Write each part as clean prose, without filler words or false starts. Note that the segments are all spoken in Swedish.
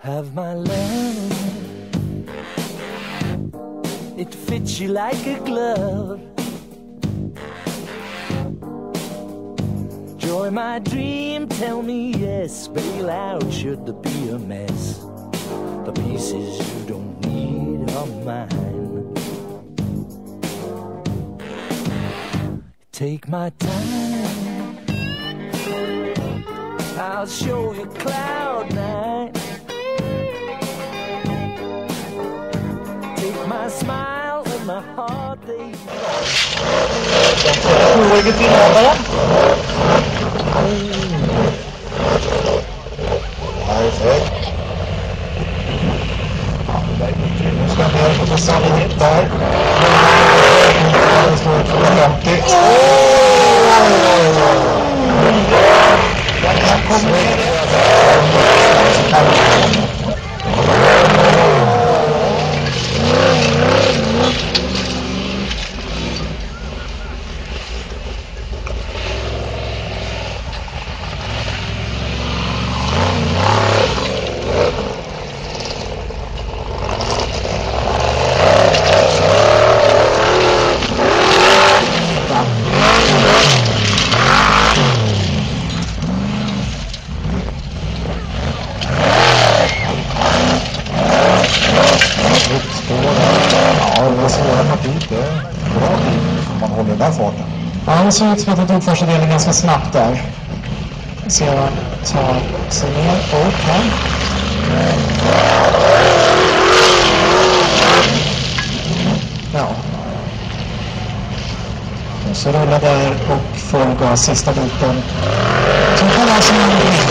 Have my love, it fits you like a glove. Joy my dream, tell me yes. Bail out should there be a mess. The pieces you don't need are mine. Take my time, I'll show you cloud nine. Take my smile and my heart they Perfekt. Nu ska jag ner på sannolikt där. Det står 250. Jag kommer ner. Ja, det ser ut som att det tog första delen ganska snabbt där. Så jag tar sig ner och här. Ja. Och så rullar där och får gå sista biten. Så kan jag se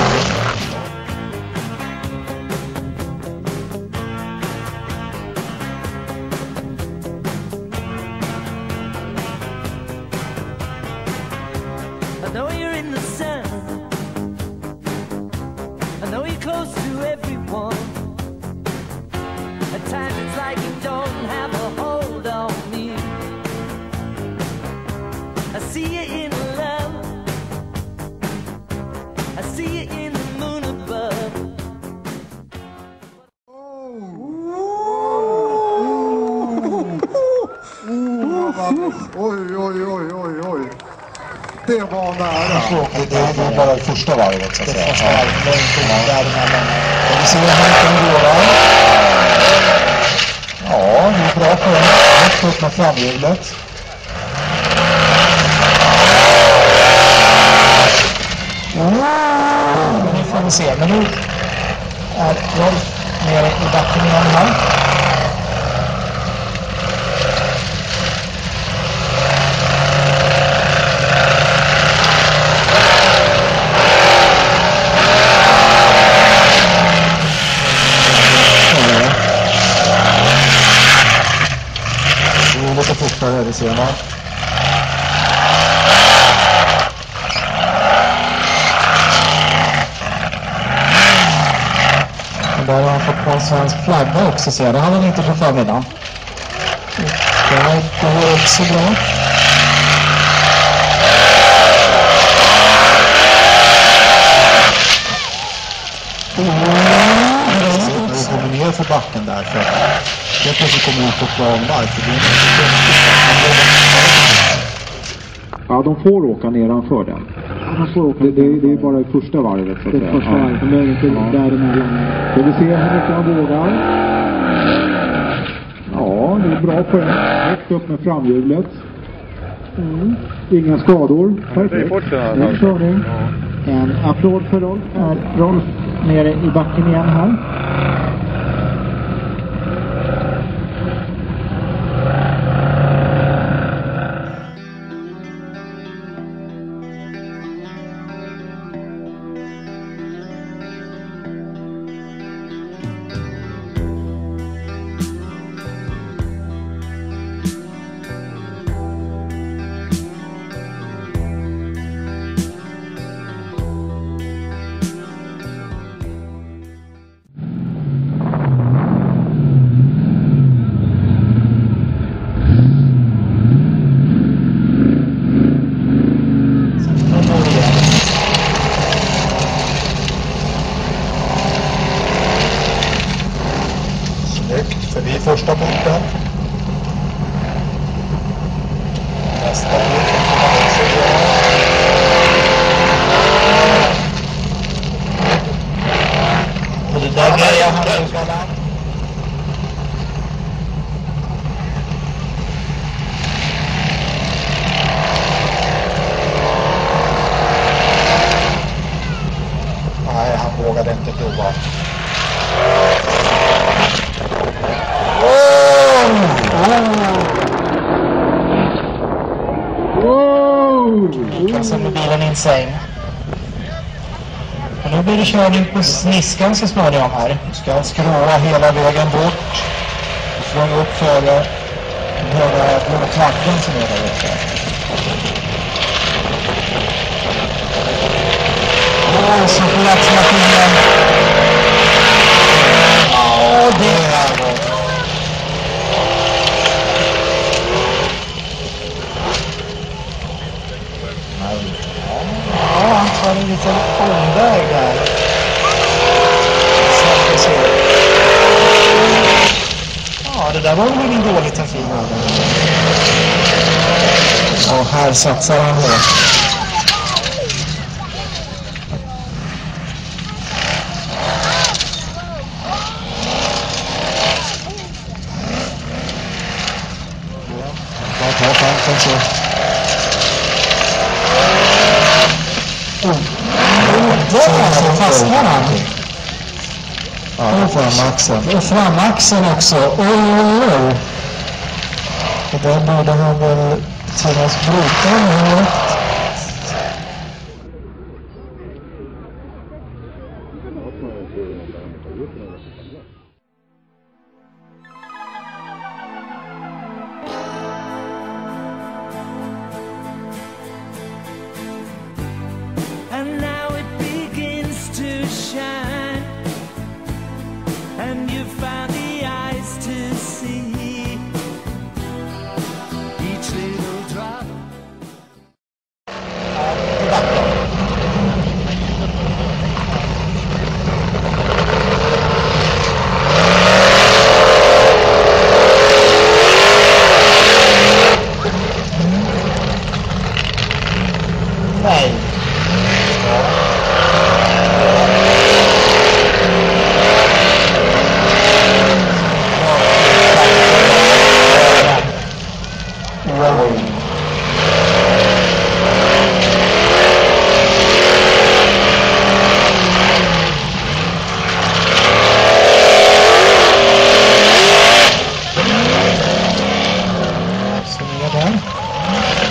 I know you're in the sun. I know you're close to everyone. At times it's like you don't have a hold on me. I see you in love. I see you in the moon above. Oj, oj, oj, oj, oj. Det var nära. Det är bara första varvet så att säga. Första varvet, däremellan. Vi ser här kan gå. Ja, det är bra för en. Rätt upp med framhjulet. Nu får vi se. Men nu är Rolf nere i backen igen här. Lite fortare, det ser man. Och där har han fått på en svensk flagga också, ser jag. Det hade han inte på förmiddagen. Det går också bra. Vi kommer ner för backen där för jag kanske kommer ut på planmark. Ja, de får åka nedanför den. De får åka. Det är bara det första varvet så att säga. Det första varvet, de är inte däremellan. Ska vi se hur mycket han vågar. Ja, det är bra poäng. Högt upp med framhjulet. Inga skador. Perfekt. En körning. En applåd för Rolf. Rolf nere i backen igen här. första biten. Nästa bit kan man också göra. Och det där grejer handelskallan. Nej, han vågade inte prova. Och sen blir bilen insane. Och nu blir det körning på sniskan så småningom här. Ska han skråa hela vägen bort. Och svänga upp för hela blå klackan som är där ute. Så får accelerationen. Ja, det är bra. Ja, han tar en liten omväg där. Så att se. Ja, det där var väl ingen dålig trafik. Och här satsar han då. Ta chansen så. Där fastnar han. Ja, framaxeln. Och framaxeln också. Och där borde han väl tvingas bryta nu. And now it begins to shine, and you found the eyes to see each little drop. Nej. Så är det.